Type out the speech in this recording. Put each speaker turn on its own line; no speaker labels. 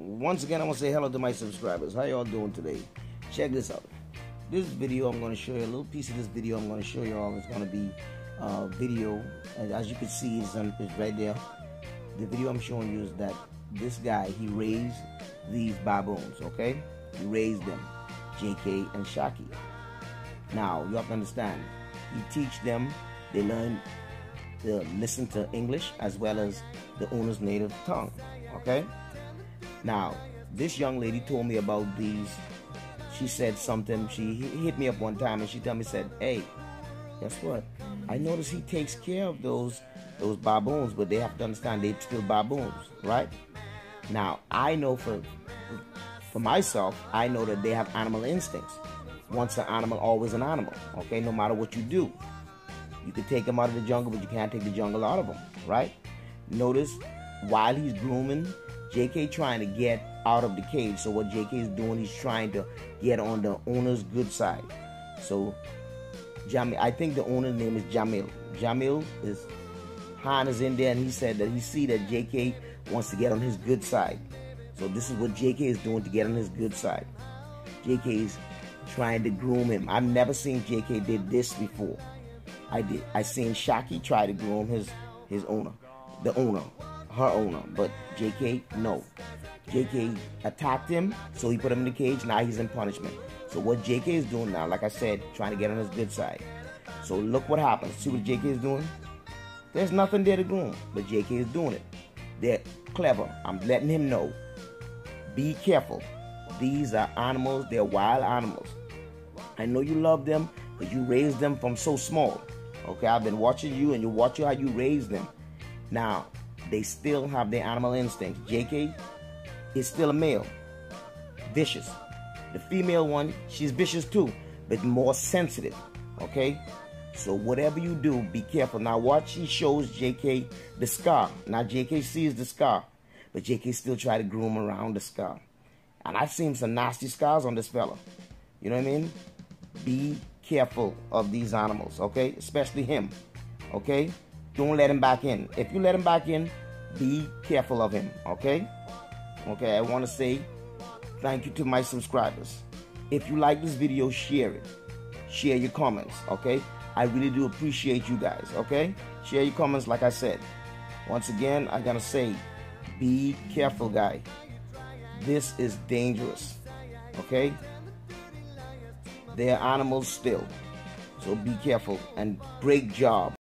once again, I want to say hello to my subscribers. How y'all doing today? Check this out. This video, I'm going to show you a little piece of this video. I'm going to show y'all. It's going to be video, and as you can see, it's right there. The video I'm showing you is that this guy, he raised these baboons. Okay, he raised them, JK and Shaki. Now you have to understand, he teach them. They learn to listen to English as well as the owner's native tongue. Okay. Now this young lady told me about these. She said something. She hit me up one time and she told me, said, "Hey, guess what? I noticed he takes care of those baboons, but they have to understand they're still baboons, right?" Now I know for myself, I know that they have animal instincts. Once an animal, always an animal. Okay, no matter what you do, you can take them out of the jungle, but you can't take the jungle out of them, right? Notice while he's grooming, JK trying to get out of the cage. So what JK is doing, he's trying to get on the owner's good side. So Jamil, I think the owner's name is Jamil. Jamil is Han is in there, and he said that he see that JK wants to get on his good side. So this is what JK is doing to get on his good side. JK is trying to groom him. I've never seen JK did this before. I seen Shaki try to groom his owner, her owner, but JK, no. JK attacked him, so he put him in the cage. Now he's in punishment. So what JK is doing now, like I said, trying to get on his good side. So look what happens. See what JK is doing? There's nothing there to groom, but JK is doing it. They're clever. I'm letting him know. Be careful. These are animals. They're wild animals. I know you love them, but you raised them from so small. Okay, I've been watching you, and you watch how you raise them. Now, they still have their animal instincts. JK is still a male. Vicious. The female one, she's vicious too, but more sensitive. Okay? So whatever you do, be careful. Now watch, he shows JK the scar. Now JK sees the scar, but JK still try to groom around the scar. And I've seen some nasty scars on this fella. You know what I mean? Be careful of these animals, okay? Especially him, okay? Don't let him back in. If you let him back in, be careful of him, okay? Okay, I want to say thank you to my subscribers. If you like this video, share it. Share your comments, okay? I really do appreciate you guys, okay? Share your comments like I said. Once again, I gotta say, be careful, guy. This is dangerous, okay? They're animals still. So be careful and great job.